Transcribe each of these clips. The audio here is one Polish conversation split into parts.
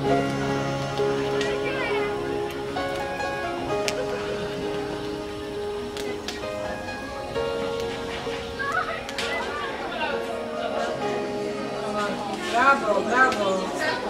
Brawo, brawo.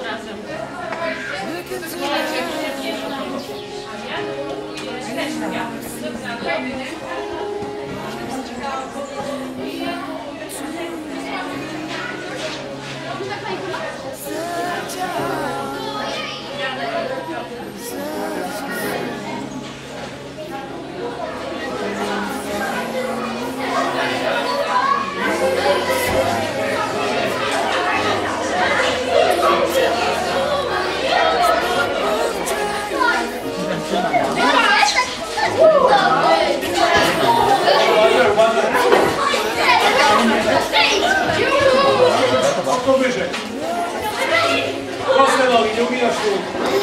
Wyżej. Proste nogi, nie uginasz nóg.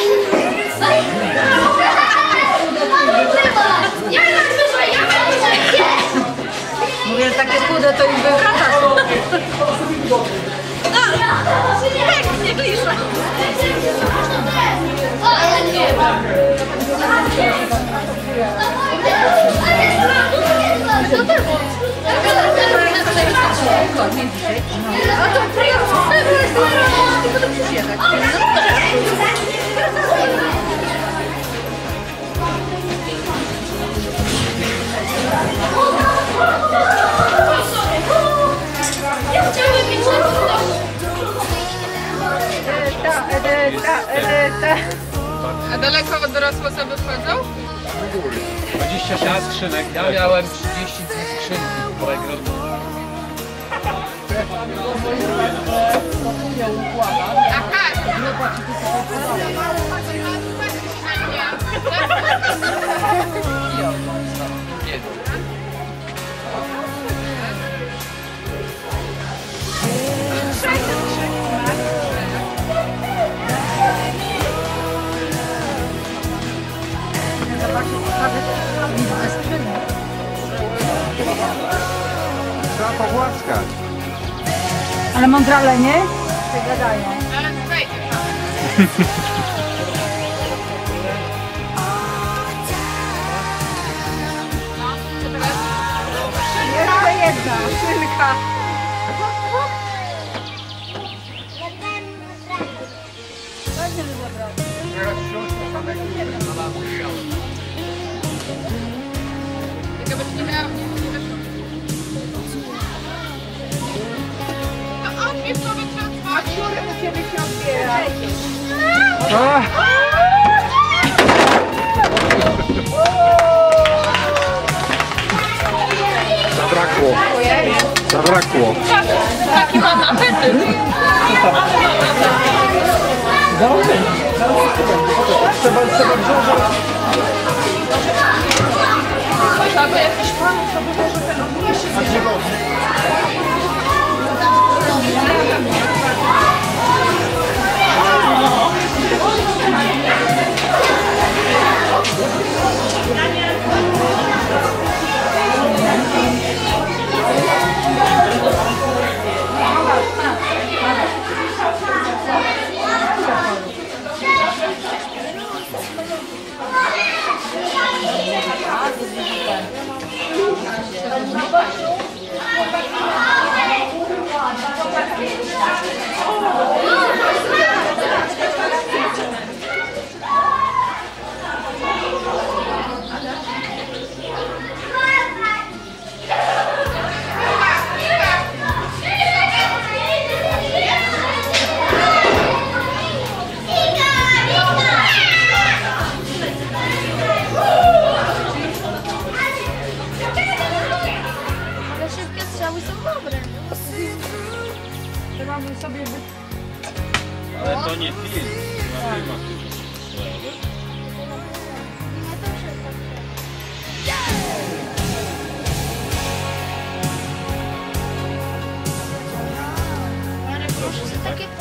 Mówię, że takie chude to im wywraca. Nie kliszę. A daleko od dorosłe osoby wchodzą? 26 skrzynek. Ja miałem 32 skrzynki w mojej grodu. Trzeba pogłaskać. Ale mądrale nie? Się gadają. Ale tutaj Jeszcze jedna. szynka. Teraz wsiąść na samego Tylko byś nie miała, nie wyszło. No odbierz sobie trzeba. A siurę do ciebie się odbiera. Zabrakło. Zabrakło. Taki mam apetyt. Trzeba wziąć. Albo jakiś pan sobie może ten obniesie. Ale to nie film. Na filmach Takie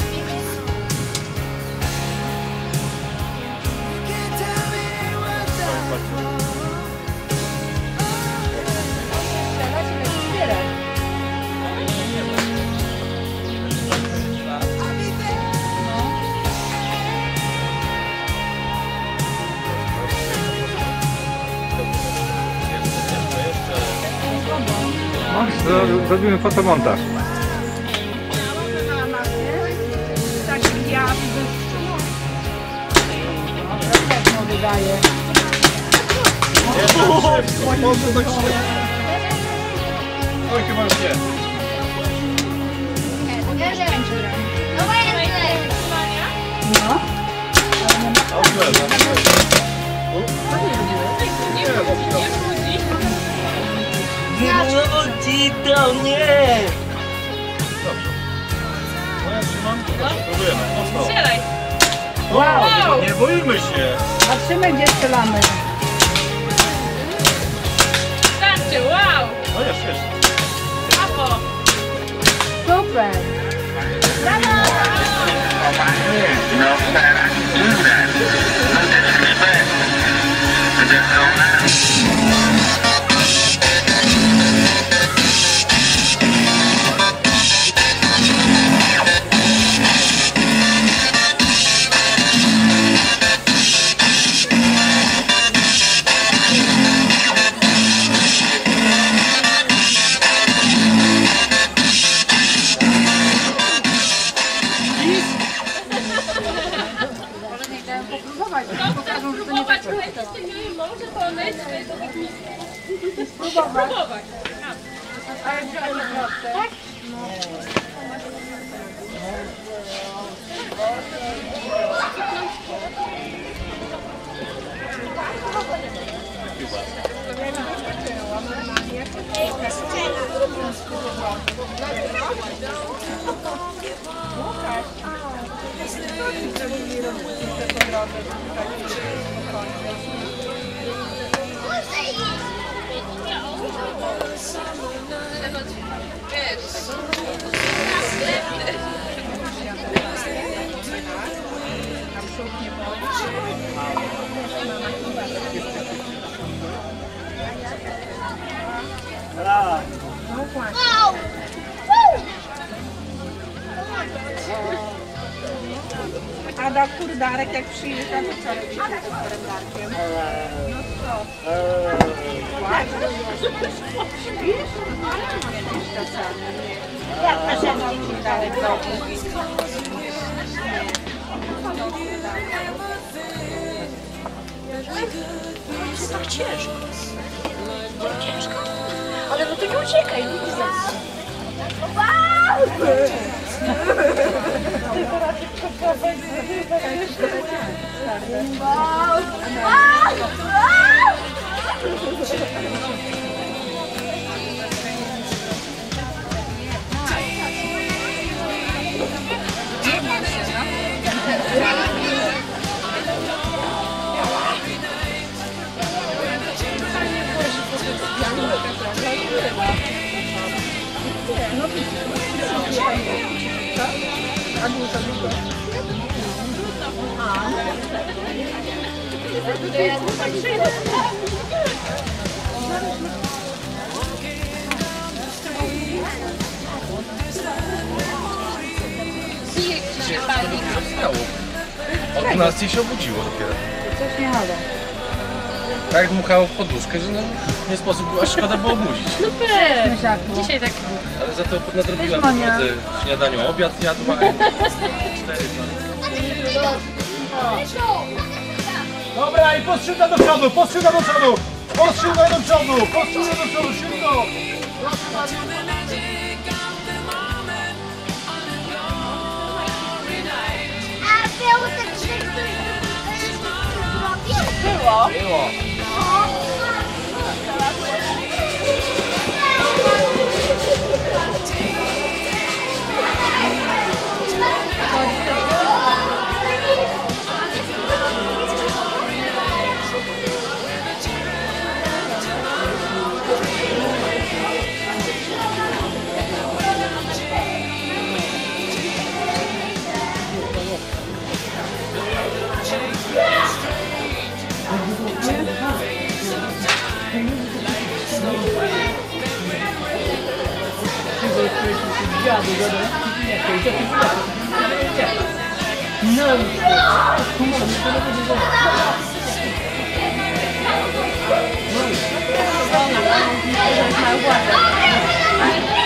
Zrobimy fotomontaż. Taki ja Pewno wydaje. Oj, chyba już nie. No właśnie. No. Wróci do mnie! No ja trzymam, próbujemy. Mocno. Strzelaj. Wow. Nie boimy się. Patrzymy, gdzie strzelamy. Starczy, wow. No jeszcze. Brawo. Super. Spróbować, chętnie z tym nie może pomyć, spróbować. Ada, kurdarek, jak przyjeżdża, to co robisz z kurdarkiem? No co? Śpisz? Kiedyś czasami. Jak masz jakiś kurdarek robić? Tak ciężko. Ciężko? Ale no to nie uciekaj, nie O 12 się obudziło dopiero. Coś nie halo. Tak dmuchało w poduszkę, że no, nie sposób, aż szkoda było obudzić. Myślaku. Dzisiaj tak Ale za to nadrobiłem Cześć, Monia. w śniadaniu, obiad jadła. 4 Dobra, i postrzyga do przodu, postrzyga do przodu! Postrzyga do przodu, postrzyga do przodu, szybko! A było tak, że było? Było. No.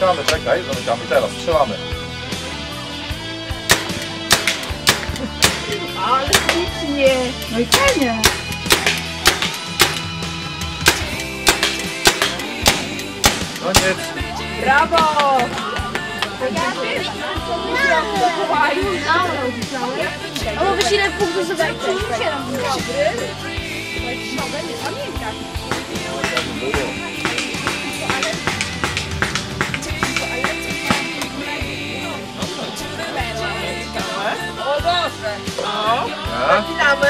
Zamykamy, czekaj, zamykamy. Teraz strzelamy. Ale ślicznie. No i fajnie. Koniec. Brawo! A mówisz ile punktów zadać? O Boże! O, Ja? zaczynamy.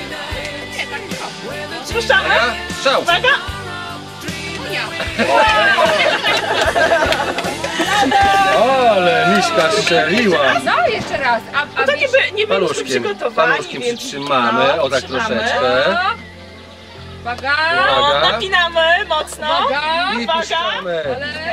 Spuszczamy? Ja? Strzał! Uwaga! Ale Miśka strzeliła. No, jeszcze raz. A to nie byliśmy Paluszkiem przygotowani, więc... przytrzymamy, o tak troszeczkę. Uwaga! Uwaga. Napinamy mocno. Uwaga! I puszczamy.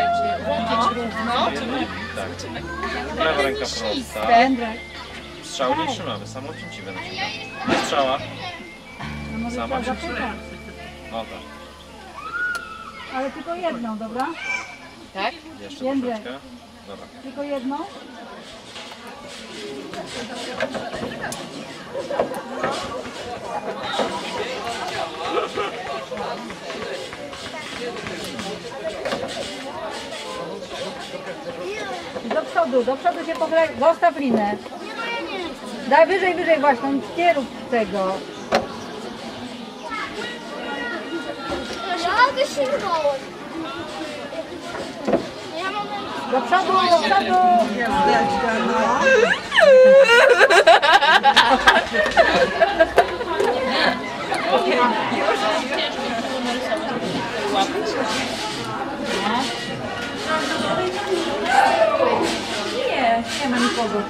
Prawa ręka prosta. Strzału nie trzymamy, samą cięciwę naciągamy. Strzała. Sama cięciwa. No tak. Ale tylko jedną, dobra? Jeszcze Jędrek. troszeczkę. Dobra. Tylko jedną? Do przodu się pochlej, zostaw linę. Daj wyżej, wyżej właśnie, nie rób tego. Ja wysięgnąłem. Do przodu, do przodu. Nie ma nikogo.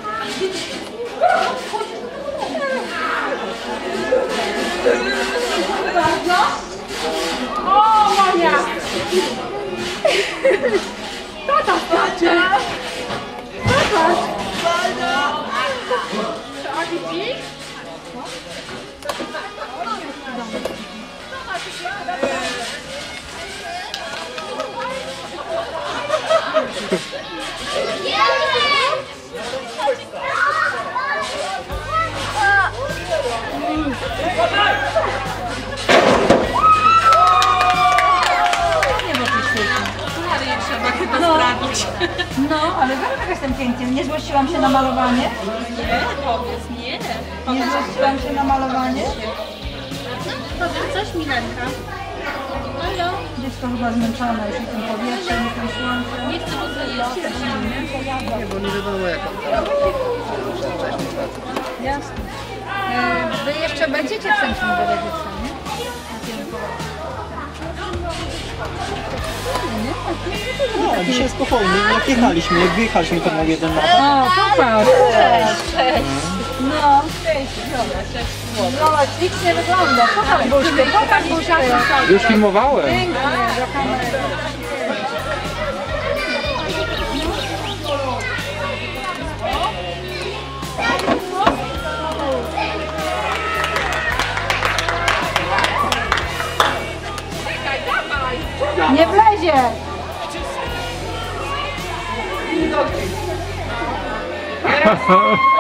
O, Monia! Tata skacze! Tata! No, ale zobacz, jak jestem pięknie. Nie złościłam się na malowanie? Nie, powiedz, nie. Nie złościłam się na malowanie? Powiedz coś, Milenka. Halo? Dziecko chyba zmęczone już i tym powietrzem, i tym słońcem. Nie chcę powiedzieć. Bo nie wiadomo jak on Jasne. Wy jeszcze będziecie w centrum dowiedzieć, nie? No, dzisiaj spokojnie, jak jechaliśmy, jak wyjechaliśmy to miał jeden na. O, popatrz. Cześć. No. Zobacz, ślicznie wygląda. Pokaż buźkę, pokaż buźkę. Już filmowałem. Pięknie, do kamery. Nie wlezie! Teraz